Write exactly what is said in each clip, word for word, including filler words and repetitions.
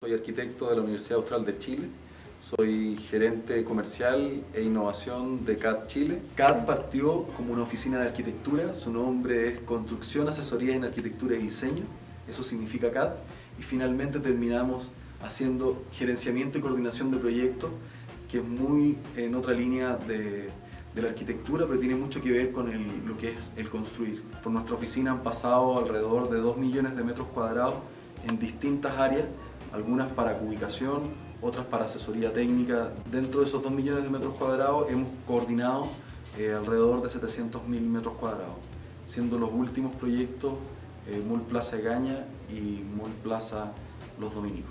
soy arquitecto de la Universidad Austral de Chile, soy gerente comercial e innovación de C A D Chile. C A D partió como una oficina de arquitectura, su nombre es Construcción, Asesoría en Arquitectura y Diseño, eso significa C A D, y finalmente terminamos haciendo gerenciamiento y coordinación de proyectos, que es muy en otra línea de, de la arquitectura, pero tiene mucho que ver con el, lo que es el construir. Por nuestra oficina han pasado alrededor de dos millones de metros cuadrados en distintas áreas, algunas para cubicación, otras para asesoría técnica. Dentro de esos dos millones de metros cuadrados hemos coordinado eh, alrededor de setecientos mil metros cuadrados, siendo los últimos proyectos eh, Mall Plaza Egaña y Mall Plaza Los Dominicos.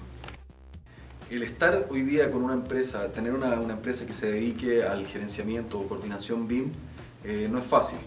El estar hoy día con una empresa, tener una, una empresa que se dedique al gerenciamiento o coordinación B I M, eh, no es fácil.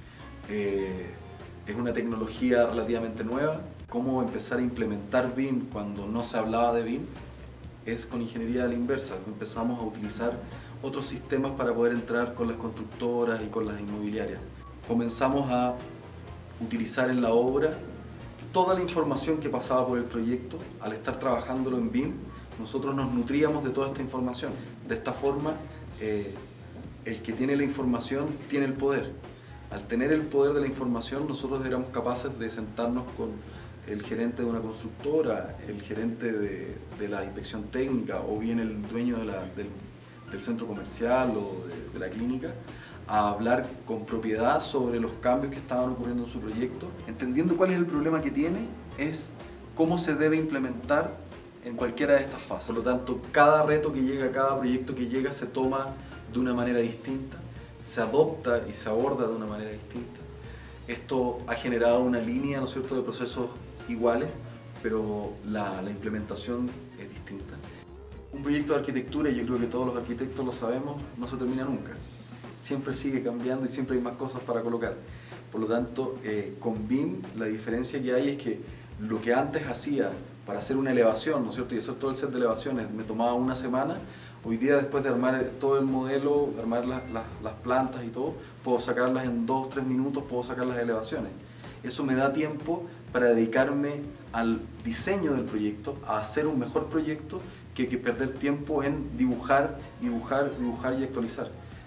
Eh, es una tecnología relativamente nueva. Cómo empezar a implementar B I M cuando no se hablaba de B I M es con ingeniería a la inversa. Empezamos a utilizar otros sistemas para poder entrar con las constructoras y con las inmobiliarias. Comenzamos a utilizar en la obra toda la información que pasaba por el proyecto. Al estar trabajándolo en B I M, nosotros nos nutríamos de toda esta información. De esta forma, eh, el que tiene la información tiene el poder. Al tener el poder de la información, nosotros éramos capaces de sentarnos con el gerente de una constructora, el gerente de, de la inspección técnica o bien el dueño de la, del, del centro comercial o de, de la clínica, a hablar con propiedad sobre los cambios que estaban ocurriendo en su proyecto, entendiendo cuál es el problema que tiene, es cómo se debe implementar en cualquiera de estas fases. Por lo tanto, cada reto que llega, cada proyecto que llega se toma de una manera distinta, se adopta y se aborda de una manera distinta. Esto ha generado una línea, ¿no es cierto?, de procesos iguales, pero la, la implementación es distinta. Un proyecto de arquitectura, y yo creo que todos los arquitectos lo sabemos, no se termina nunca. Siempre sigue cambiando y siempre hay más cosas para colocar. Por lo tanto, eh, con B I M la diferencia que hay es que lo que antes hacía para hacer una elevación, ¿no es cierto?, y hacer todo el set de elevaciones me tomaba una semana, hoy día después de armar todo el modelo, armar las, las, las plantas y todo, puedo sacarlas en dos, tres minutos, puedo sacar las elevaciones. Eso me da tiempo para dedicarme al diseño del proyecto, a hacer un mejor proyecto, que, que perder tiempo en dibujar, dibujar, dibujar y actualizar.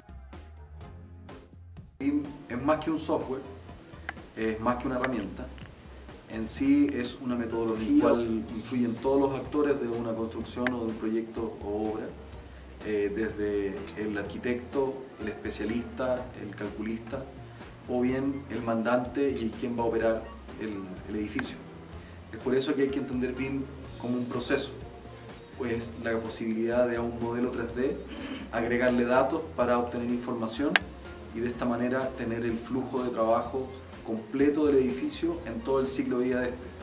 B I M es más que un software, es más que una herramienta. En sí es una metodología en la cual influyen todos los actores de una construcción o de un proyecto o obra, eh, desde el arquitecto, el especialista, el calculista, o bien el mandante y quien va a operar el, el edificio. Es por eso que hay que entender B I M como un proceso, pues la posibilidad de a un modelo tres D agregarle datos para obtener información y de esta manera tener el flujo de trabajo completo del edificio en todo el ciclo de vida de este.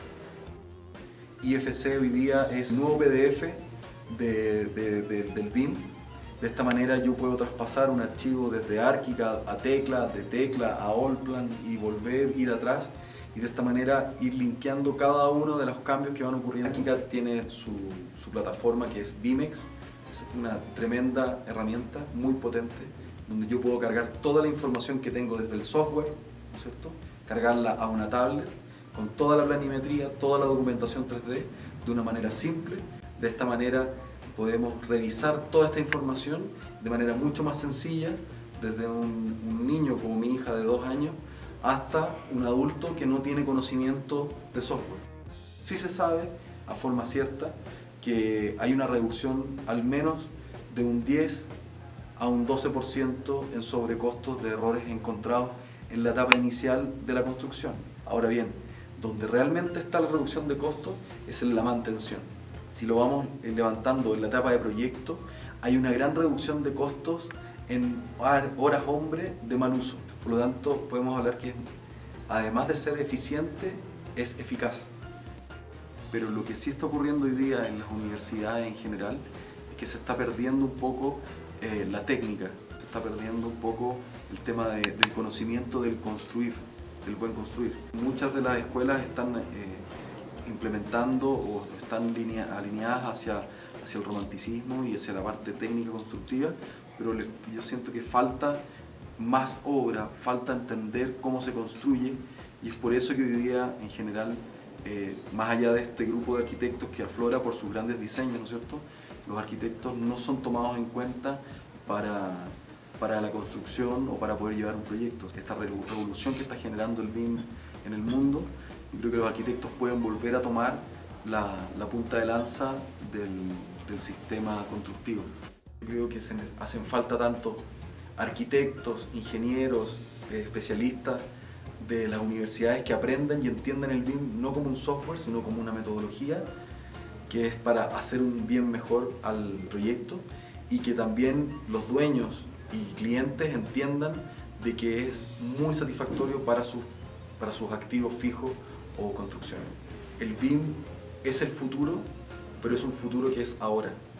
I F C hoy día es nuevo P D F de, de, de, del B I M. De esta manera yo puedo traspasar un archivo desde ArchiCAD a Tecla, de Tecla a Allplan y volver, ir atrás, y de esta manera ir linkeando cada uno de los cambios que van ocurriendo. ArchiCAD tiene su, su plataforma que es BIMEX, es una tremenda herramienta, muy potente, donde yo puedo cargar toda la información que tengo desde el software, ¿no es cierto?, cargarla a una tablet con toda la planimetría, toda la documentación tres D de una manera simple. De esta manera podemos revisar toda esta información de manera mucho más sencilla, desde un, un niño como mi hija de dos años hasta un adulto que no tiene conocimiento de software. Sí se sabe a forma cierta que hay una reducción al menos de un diez a un doce por ciento en sobrecostos de errores encontrados en la etapa inicial de la construcción. Ahora bien, donde realmente está la reducción de costos es en la mantención. Si lo vamos levantando en la etapa de proyecto, hay una gran reducción de costos en horas hombre de mal uso. Por lo tanto, podemos hablar que además de ser eficiente, es eficaz. Pero lo que sí está ocurriendo hoy día en las universidades en general es que se está perdiendo un poco eh, la técnica, se está perdiendo un poco el tema de, del conocimiento del construir, del buen construir. Muchas de las escuelas están eh, implementando o están linea, alineadas hacia, hacia el romanticismo y hacia la parte técnica constructiva, pero le, yo siento que falta más obra, falta entender cómo se construye, y es por eso que hoy día en general eh, más allá de este grupo de arquitectos que aflora por sus grandes diseños, ¿no es cierto?, los arquitectos no son tomados en cuenta para, para la construcción o para poder llevar un proyecto. Esta revolución que está generando el B I M en el mundo, yo creo que los arquitectos pueden volver a tomar la, la punta de lanza del, del sistema constructivo. Yo creo que se hacen falta tanto arquitectos, ingenieros, eh, especialistas de las universidades que aprendan y entiendan el B I M no como un software, sino como una metodología que es para hacer un bien mejor al proyecto, y que también los dueños y clientes entiendan de que es muy satisfactorio para sus, para sus activos fijos o construcciones. El B I M es el futuro, pero es un futuro que es ahora.